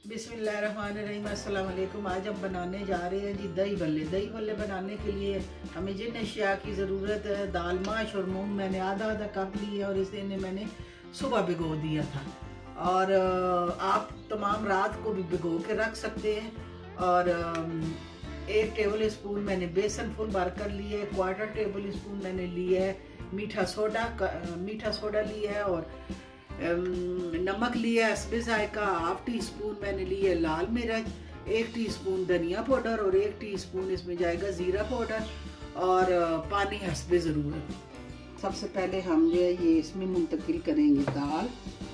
बिस्मिल्लाहिर्रहमानिर्रहीम। अस्सलाम वालेकुम। आज हम बनाने जा रहे हैं जी दही भल्ले। दही भल्ले बनाने के लिए हमें जिन अशिया की ज़रूरत है, दाल, माश और मूंग मैंने आधा आधा कप लिए और इसे मैंने सुबह भिगो दिया था। और आप तमाम रात को भी भिगो के रख सकते हैं। और 1 टेबल स्पून मैंने बेसन फुल भर कर लिया है। 1/4 टेबल स्पून मैंने लिया है मीठा सोडा लिया है। और नमक लिया है हस्बे जायका। 1/2 टीस्पून मैंने लिया है लाल मिर्च, 1 टीस्पून धनिया पाउडर और 1 टीस्पून इसमें जाएगा ज़ीरा पाउडर। और पानी हस्बे ज़रूरत। सबसे पहले हम जो है ये इसमें मुंतकिल करेंगे दाल,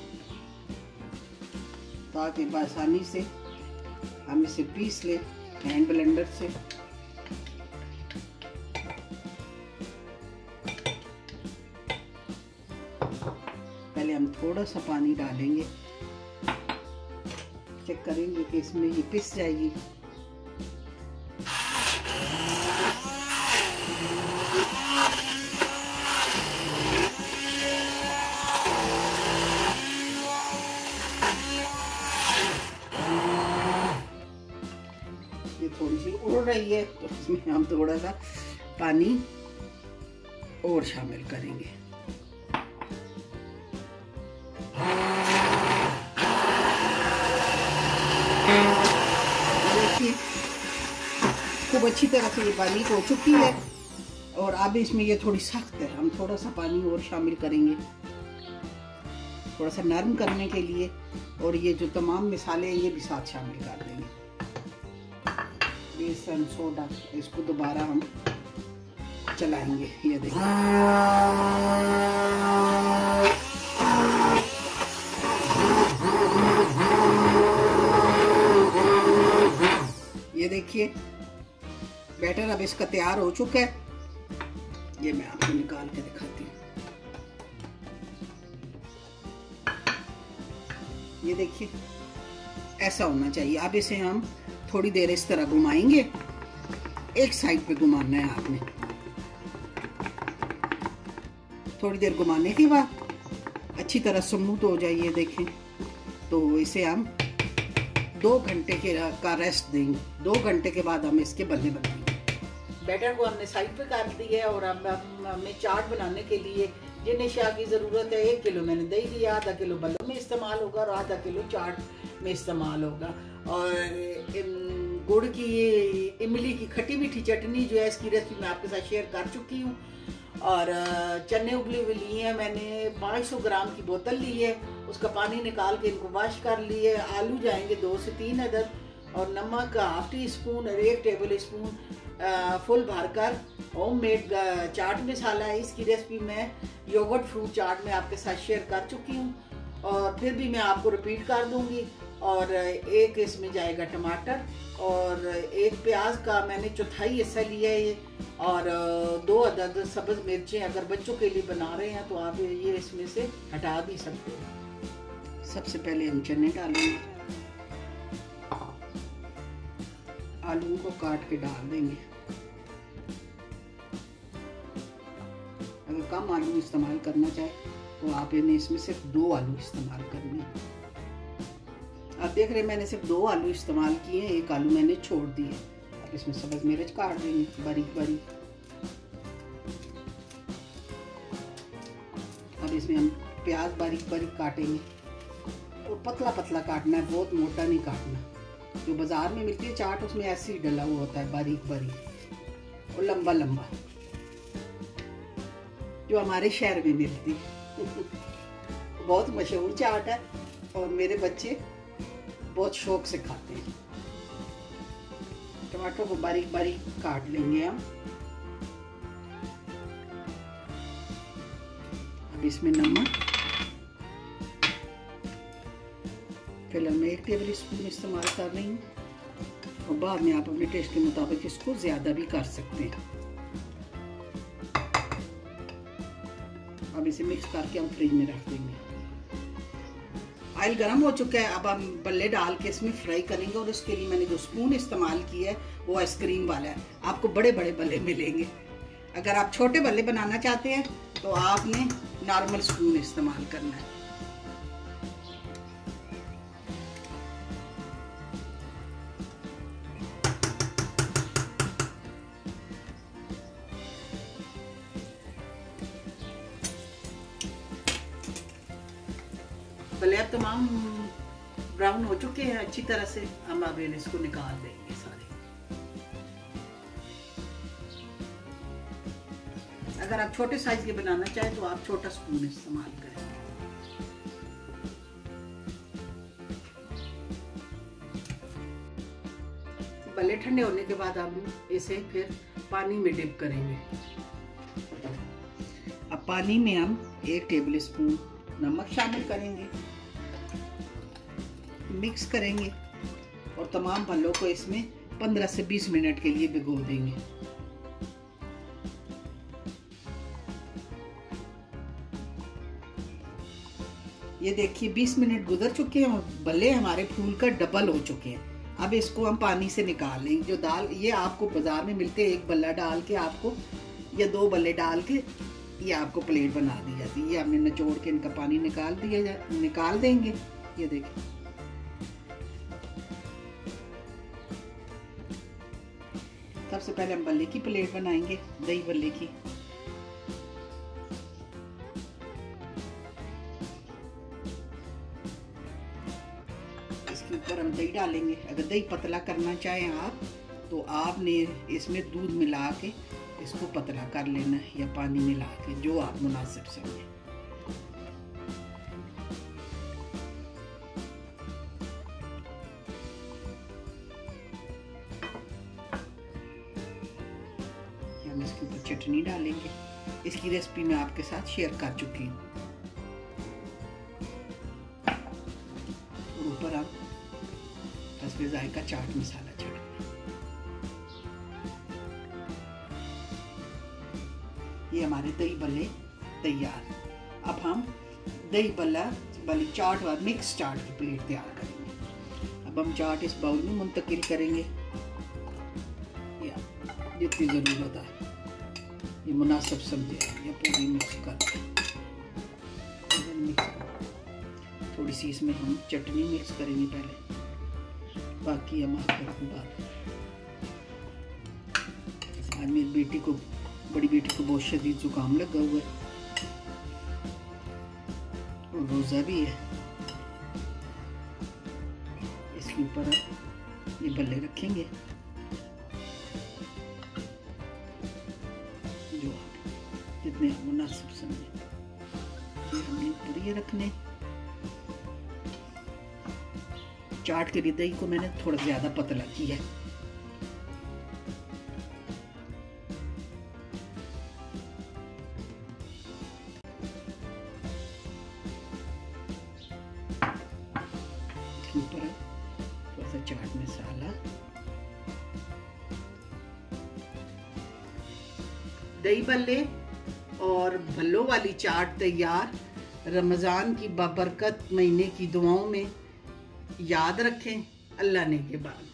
ताकि आसानी से हम इसे पीस लें हैंड ब्लेंडर से। पहले हम थोड़ा सा पानी डालेंगे, चेक करेंगे कि इसमें ये पिस जाएगी। ये थोड़ी सी उड़ रही है तो इसमें हम थोड़ा सा पानी और शामिल करेंगे। खूब अच्छी तरह से ये बारीक हो चुकी है और अब इसमें ये थोड़ी सख्त है। हम थोड़ा सा पानी और शामिल करेंगे थोड़ा सा नरम करने के लिए। और ये जो तमाम मसाले हैं ये भी साथ शामिल कर देंगे। बेसन सोडा, इसको दोबारा हम चलाएंगे। ये देखिए बैटर अब इसका तैयार हो चुका है। ये मैं आपको निकाल के दिखाती हूँ। ये देखिए ऐसा होना चाहिए। अब इसे हम थोड़ी देर इस तरह घुमाएंगे। एक साइड पे घुमाना है आपने। थोड़ी देर घुमाने के बाद अच्छी तरह स्मूथ हो जाए। ये देखें तो इसे हम 2 घंटे का रेस्ट देंगे। 2 घंटे के बाद हम इसके बल्ले बनाएंगे। बैटर को हमने साइड पे कर दिया है। और अब हमें चाट बनाने के लिए जिन अशिया की ज़रूरत है, 1 किलो मैंने दही लिया, आधा किलो बल्लों में इस्तेमाल होगा और आधा किलो चाट में इस्तेमाल होगा। और गुड़ की इमली की खट्टी मीठी चटनी जो है, इसकी रेसिपी मैं आपके साथ शेयर कर चुकी हूँ। और चने उबले हुए लिए हैं मैंने। 500 ग्राम की बोतल ली है, उसका पानी निकाल के इनको वॉश कर लिए। आलू जाएंगे 2 से 3 अदद। और नमक 1/2 टीस्पून और 1 टेबल स्पून फुल भरकर होममेड चाट मसाला है। इसकी रेसिपी मैं योगर्ट फ्रूट चाट में आपके साथ शेयर कर चुकी हूँ और फिर भी मैं आपको रिपीट कर दूंगी। और 1 इसमें जाएगा टमाटर और 1 प्याज का मैंने चौथाई हिस्सा लिया है ये। और 2 अदद सब्ज मिर्चें। अगर बच्चों के लिए बना रहे हैं तो आप ये इसमें से हटा भी सकते हैं। सबसे पहले हम चने डालेंगे। आलू को काट के डाल देंगे। अगर कम आलू इस्तेमाल करना चाहे तो आप इन्हें इसमें सिर्फ 2 आलू इस्तेमाल करने हैं। आप देख रहे हैं मैंने सिर्फ 2 आलू इस्तेमाल किए हैं, 1 आलू मैंने छोड़ दिए। अब इसमें सब्ज मिर्च काट देंगे बारीक बारीक। अब इसमें हम प्याज बारीक बारीक काटेंगे और पतला पतला काटना है, बहुत मोटा नहीं काटना। जो बाजार में मिलती है चाट उसमें ऐसे ही डला हुआ होता है बारीक बारीक और लंबा लंबा, जो हमारे शहर में मिलती है। बहुत मशहूर चाट है और मेरे बच्चे बहुत शौक से खाते हैं। टमाटर को बारीक बारीक काट लेंगे हम। अब इसमें नमक फिलहाल मैं 1 टेबल स्पून इस्तेमाल कर रही हूँ और बाद में आप अपने टेस्ट के मुताबिक इसको ज़्यादा भी कर सकते हैं। अब इसे मिक्स करके हम फ्रिज में रख देंगे। ऑयल गर्म हो चुका है। अब हम बल्ले डाल के इसमें फ्राई करेंगे। और उसके लिए मैंने जो स्पून इस्तेमाल किया है वो आइसक्रीम वाला है। आपको बड़े बड़े बल्ले मिलेंगे। अगर आप छोटे बल्ले बनाना चाहते हैं तो आपने नॉर्मल स्पून इस्तेमाल करना है। तमाम ब्राउन हो चुके हैं अच्छी तरह से। हम अब इसको निकाल देंगे सारे। अगर आप छोटे साइज के बनाना चाहें तो आप छोटा स्पून इस्तेमाल करें। भले ठंडे होने के बाद हम इसे फिर पानी में डिप करेंगे। अब पानी में हम 1 टेबल स्पून नमक शामिल करेंगे, मिक्स करेंगे और तमाम भल्लों को इसमें 15 से 20 मिनट के लिए भिगो देंगे। ये देखिए 20 मिनट गुजर चुके हैं और भल्ले हमारे फूल का डबल हो चुके हैं। अब इसको हम पानी से निकाल लेंगे। जो दाल ये आपको बाजार में मिलते हैं, 1 बल्ला डाल के आपको या 2 बल्ले डाल के ये आपको प्लेट बना दी जाती है। ये हमने निचोड़ के इनका पानी निकाल देंगे। ये देखिए सबसे पहले हम बल्ले की प्लेट बनाएंगे, दही बल्ले की। इसके ऊपर हम दही डालेंगे। अगर दही पतला करना चाहें आप तो आपने इसमें दूध मिला के इसको पतला कर लेना है या पानी मिला के, जो आप मुनासिब समझें। हम इसके ऊपर चटनी डालेंगे। इसकी रेसिपी मैं आपके साथ शेयर कर चुकी हूँ। ऊपर आप हस्बे जायका चाट मसाला छिड़कें। ये हमारे दही बल्ले तैयार। अब हम दही बल्ला वाली चाट और मिक्स चाट की प्लेट तैयार करेंगे। अब हम चाट इस बाउल में मुंतकिल करेंगे या जितनी ज़रूरत है ये मुनासिब समझे या पूरी मिक्स कर। थोड़ी सी इसमें हम चटनी मिक्स करेंगे पहले, बाकी हम आपको बाद। आज मेरी बड़ी बेटी को बहुत शदीद जुकाम लगा हुआ है और रोज़ा भी है। इसके ऊपर ये बल्ले रखेंगे जो जितने मुनासिब समझे। ये हमने ऊपर ये रखने। चाट के लिए दही को मैंने थोड़ा ज्यादा पतला किया है। ऊपर थोड़ा सा चाट मसाला। दही बल्ले और भल्लों वाली चाट तैयार। रमज़ान की बाबरकत महीने की दुआओं में याद रखें। अल्लाह ने के बाद।